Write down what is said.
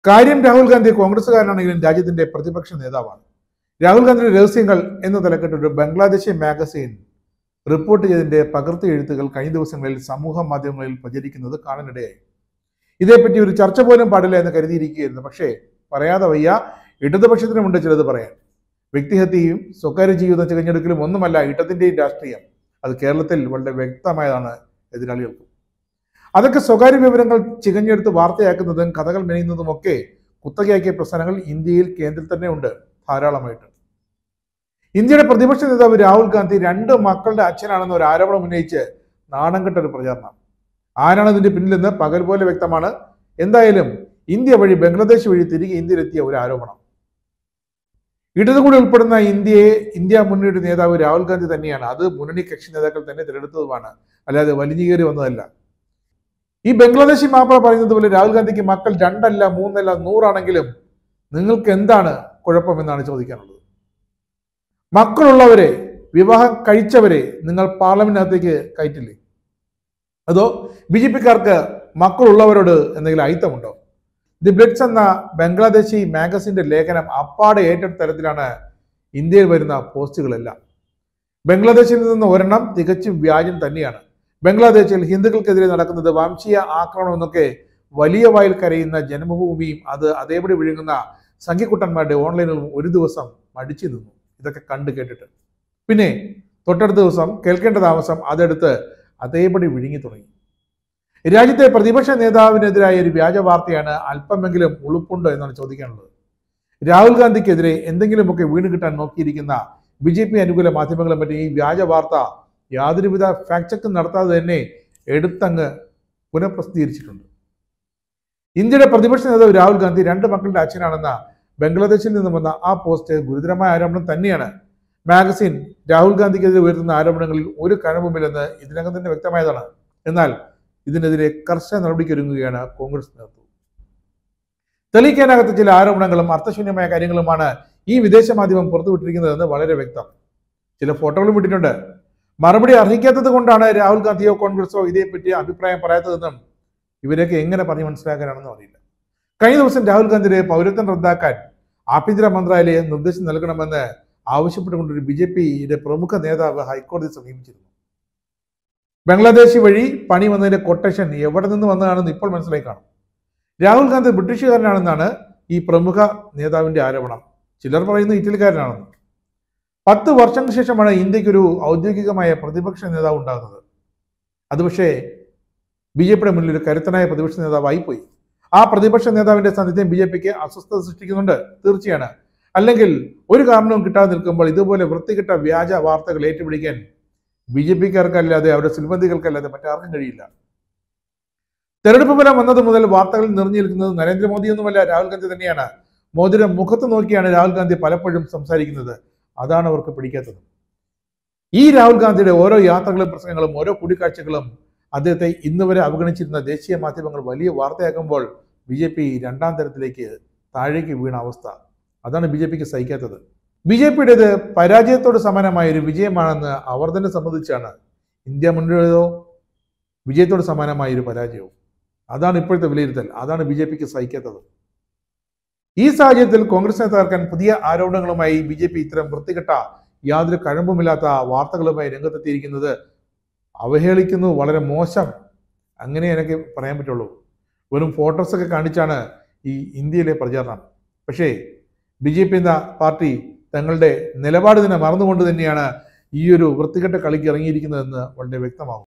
കാര്യം രാഹുൽ ഗാന്ധി കോൺഗ്രസ്സുകാരനാണെങ്കിലും രാജ്യത്തിന്റെ പ്രതിപക്ഷ നേതാവാണ്. രാഹുൽ ഗാന്ധിയുടെ രഹസ്യങ്ങൾ എന്ന തലക്കെട്ടൊരു ബംഗ്ലാദേശി മാഗസീൻ റിപ്പോർട്ട് ചെയ്തതിന്റെ പകർത്തി എഴുത്തുകൾ കഴിഞ്ഞ ദിവസങ്ങളിൽ സമൂഹ മാധ്യമങ്ങളിൽ പ്രചരിക്കുന്നത് കാണാനിടയായി. ഇതേപ്പറ്റി ഒരു ചർച്ച പോലും പാടില്ല എന്ന് കരുതിയിരിക്കുകയായിരുന്നു. പക്ഷേ പറയാതെ വയ്യ, ഇടതുപക്ഷത്തിനുമുണ്ട് ചിലത് പറയാൻ. വ്യക്തിഹത്യയും സ്വകാര്യ ജീവിത തിരഞ്ഞെടുക്കലും ഒന്നുമല്ല ഇടതിന്റെയും രാഷ്ട്രീയം. അത് കേരളത്തിൽ വളരെ വ്യക്തമായതാണ് എതിരാളികൾക്ക്. അതൊക്കെ സ്വകാര്യ വിവരങ്ങൾ ചികഞ്ഞെടുത്ത് വാർത്തയാക്കുന്നതും കഥകൾ മെനയുന്നതുമൊക്കെ കുത്തകയാക്കിയ പ്രസ്ഥാനങ്ങൾ ഇന്ത്യയിൽ കേന്ദ്രത്തിൽ തന്നെ ഉണ്ട്, ധാരാളമായിട്ട്. ഇന്ത്യയുടെ പ്രതിപക്ഷ നേതാവ് രാഹുൽ ഗാന്ധി 2 മക്കളുടെ അച്ഛനാണെന്ന് ഒരു ആരോപണം ഉന്നയിച്ച് നാണം കെട്ട ഒരു പ്രചാരണം. ആരാണ് ഇതിന്റെ പിന്നിലെന്ന് പകൽ പോലെ വ്യക്തമാണ്. എന്തായാലും ഇന്ത്യ വഴി ബംഗ്ലാദേശ് വഴി തിരികെ ഇന്ത്യയിലെത്തിയ ഒരു ആരോപണം. ഇടതുകൂടി ഉൾപ്പെടുന്ന ഇന്ത്യ മുന്നണിയുടെ നേതാവ് രാഹുൽ ഗാന്ധി തന്നെയാണ്. അത് മുന്നണി കക്ഷി നേതാക്കൾ തന്നെ തിരഞ്ഞെടുത്തതുമാണ്, അല്ലാതെ വലിഞ്ഞു കയറി വന്നതല്ല. ഈ ബംഗ്ലാദേശി മാപ്പിള പറയുന്നത് പോലെ രാഹുൽ ഗാന്ധിക്ക് മക്കൾ 2 അല്ല 3 അല്ല 100 ആണെങ്കിലും നിങ്ങൾക്ക് എന്താണ് കുഴപ്പമെന്നാണ് ചോദിക്കാനുള്ളത്. മക്കളുള്ളവരെ, വിവാഹം കഴിച്ചവരെ നിങ്ങൾ പാർലമെന്റിനകത്തേക്ക് കയറ്റില്ലേ? അതോ BJP-ക്കാർക്ക് മക്കളുള്ളവരോട് എന്തെങ്കിലും അയിത്തമുണ്ടോ? ദി ബ്ലിറ്റ്സ് എന്ന ബംഗ്ലാദേശി മാഗസിന്റെ ലേഖനം അപ്പാടെ ഏറ്റെടുത്ത തരത്തിലാണ് ഇന്ത്യയിൽ വരുന്ന പോസ്റ്റുകളെല്ലാം. ബംഗ്ലാദേശിൽ നിന്ന് ഒരെണ്ണം തികച്ചും വ്യാജം തന്നെയാണ്. ബംഗ്ലാദേശിൽ ഹിന്ദുക്കൾക്കെതിരെ നടക്കുന്നത് വംശീയ ആക്രമണം എന്നൊക്കെ വലിയ വായിൽ കരയുന്ന ജന്മഭൂമിയും അത് അതേപടി വിഴുങ്ങുന്ന സംഘിക്കുട്ടന്മാരുടെ ഓൺലൈനിലും ഒരു ദിവസം മടിച്ചു നിന്നു. ഇതൊക്കെ കണ്ടു കേട്ടിട്ട് പിന്നെ തൊട്ടടുത്ത ദിവസം കേൾക്കേണ്ട താമസം അതെടുത്ത് അതേപടി വിഴുങ്ങി തുടങ്ങി. രാജ്യത്തെ പ്രതിപക്ഷ നേതാവിനെതിരായ ഒരു വ്യാജ വാർത്തയാണ്. അല്പമെങ്കിലും ഉളുപ്പുണ്ടോ എന്നാണ് ചോദിക്കാനുള്ളത്. രാഹുൽ ഗാന്ധിക്കെതിരെ എന്തെങ്കിലുമൊക്കെ വീണ് കിട്ടാൻ നോക്കിയിരിക്കുന്ന BJP അനുകൂല മാധ്യമങ്ങളും മറ്റും ഈ വ്യാജ വാർത്ത യാതൊരുവിധ ഫാക്ട് ചെക്കും നടത്താതെ തന്നെ എടുത്തങ്ങ് പുനഃപ്രസിദ്ധീകരിച്ചിട്ടുണ്ട്. ഇന്ത്യയുടെ പ്രതിപക്ഷ നേതാവ് രാഹുൽ ഗാന്ധി 2 മക്കളുടെ അച്ഛനാണെന്ന ബംഗ്ലാദേശിൽ നിന്നും വന്ന ആ പോസ്റ്റ് ഗുരുതരമായ ആരോപണം തന്നെയാണ്. മാഗസിൻ രാഹുൽ ഗാന്ധിക്കെതിരെ ഉയർത്തുന്ന ആരോപണങ്ങളിൽ ഒരു കഴമ്പുമില്ലെന്ന് ഇതിനകം തന്നെ വ്യക്തമായതാണ്. എന്നാൽ ഇതിനെതിരെ കർശന നടപടിക്കൊരുങ്ങുകയാണ് കോൺഗ്രസ് നേതൃത്വം. തെളിയിക്കാനാകാത്ത ചില ആരോപണങ്ങളും അർത്ഥശൂന്യമായ കാര്യങ്ങളുമാണ് ഈ വിദേശ മാധ്യമം പുറത്തുവിട്ടിരിക്കുന്നതെന്ന് വളരെ വ്യക്തം. ചില ഫോട്ടോകളും വിട്ടിട്ടുണ്ട്. മറുപടി അർഹിക്കാത്തത് കൊണ്ടാണ് രാഹുൽ ഗാന്ധിയോ കോൺഗ്രസോ ഇതേപ്പറ്റി അഭിപ്രായം പറയാത്തതെന്നും ഇവരൊക്കെ എങ്ങനെ പറഞ്ഞ് മനസ്സിലാക്കാനാണെന്നും അറിയില്ല. കഴിഞ്ഞ ദിവസം രാഹുൽ ഗാന്ധിയുടെ പൗരത്വം റദ്ദാക്കാൻ ആഭ്യന്തര മന്ത്രാലയം നിർദ്ദേശം നൽകണമെന്ന് ആവശ്യപ്പെട്ടുകൊണ്ടൊരു BJP-യുടെ പ്രമുഖ നേതാവ് ഹൈക്കോടതിയെ സമീപിച്ചിരുന്നു. ബംഗ്ലാദേശ് വഴി പണി വന്നതിന്റെ കൊട്ടേഷൻ എവിടെ നിന്ന് വന്നതാണെന്ന് ഇപ്പോൾ മനസ്സിലായി കാണും. രാഹുൽ ഗാന്ധി ബ്രിട്ടീഷുകാരനാണെന്നാണ് ഈ പ്രമുഖ നേതാവിന്റെ ആരോപണം. ചിലർ പറയുന്നത് ഇറ്റലിക്കാരനാണെന്ന്. 10 വർഷങ്ങൾക്ക് ശേഷമാണ് ഇന്ത്യക്കൊരു ഔദ്യോഗികമായ പ്രതിപക്ഷ നേതാവ് ഉണ്ടാകുന്നത്. അത് പക്ഷേ BJP-യുടെ മുന്നിൽ ഒരു കരുത്തനായ പ്രതിപക്ഷ നേതാവായി പോയി. ആ പ്രതിപക്ഷ നേതാവിന്റെ സാന്നിധ്യം BJP-ക്ക് അസ്വസ്ഥത സൃഷ്ടിക്കുന്നുണ്ട്, തീർച്ചയാണ്. അല്ലെങ്കിൽ ഒരു കാരണവും കിട്ടാതെ നിൽക്കുമ്പോൾ ഇതുപോലെ വൃത്തികെട്ട വ്യാജ വാർത്തകൾ ഏറ്റുപിടിക്കാൻ BJP-ക്കാർക്കല്ലാതെ അവരുടെ സിൽബന്ധികൾക്കല്ലാതെ മറ്റാർക്കും കഴിയില്ല. തെരഞ്ഞെടുപ്പ് ഫലം വന്നത് മുതൽ വാർത്തകളിൽ നിറഞ്ഞു നിൽക്കുന്നത് നരേന്ദ്രമോദിയൊന്നുമല്ല, രാഹുൽ ഗാന്ധി തന്നെയാണ്. മോദിയുടെ മുഖത്ത് നോക്കിയാണ് രാഹുൽ ഗാന്ധി പലപ്പോഴും സംസാരിക്കുന്നത്. അതാണ് അവർക്ക് പിടിക്കാത്തത്. ഈ രാഹുൽ ഗാന്ധിയുടെ ഓരോ യാത്രകളും പ്രസംഗങ്ങളും ഓരോ കൂടിക്കാഴ്ചകളും അദ്ദേഹത്തെ ഇന്ന് വരെ അവഗണിച്ചിരുന്ന ദേശീയ മാധ്യമങ്ങൾ വലിയ വാർത്തയാക്കുമ്പോൾ BJP 2ാം തരത്തിലേക്ക് താഴേക്ക് വീണ അവസ്ഥ, അതാണ് BJP-ക്ക് സഹിക്കാത്തത്. BJP-യുടേത് പരാജയത്തോട് സമാനമായ ഒരു വിജയമാണെന്ന് അവർ തന്നെ സമ്മതിച്ചാണ്. ഇന്ത്യ മുന്നണിയുടേതോ വിജയത്തോട് സമാനമായ ഒരു പരാജയവും. അതാണ് ഇപ്പോഴത്തെ വിലയിരുത്തൽ. അതാണ് BJP-ക്ക് സഹിക്കാത്തത്. ഈ സാഹചര്യത്തിൽ കോൺഗ്രസിനെ തകർക്കാൻ പുതിയ ആരോപണങ്ങളുമായി BJP ഇത്തരം വൃത്തികെട്ട യാതൊരു കഴമ്പുമില്ലാത്ത വാർത്തകളുമായി രംഗത്തെത്തിയിരിക്കുന്നത് അവഹേളിക്കുന്നു, വളരെ മോശം, അങ്ങനെ എനിക്ക് പറയാൻ പറ്റുള്ളൂ. വെറും ഫോട്ടോസൊക്കെ കാണിച്ചാണ് ഈ ഇന്ത്യയിലെ പ്രചാരണം. പക്ഷേ BJP എന്ന പാർട്ടി തങ്ങളുടെ നിലപാട് തന്നെ മറന്നുകൊണ്ട് തന്നെയാണ് ഈ ഒരു വൃത്തികെട്ട കളിക്ക് ഇറങ്ങിയിരിക്കുന്നതെന്ന് വളരെ വ്യക്തമാകും.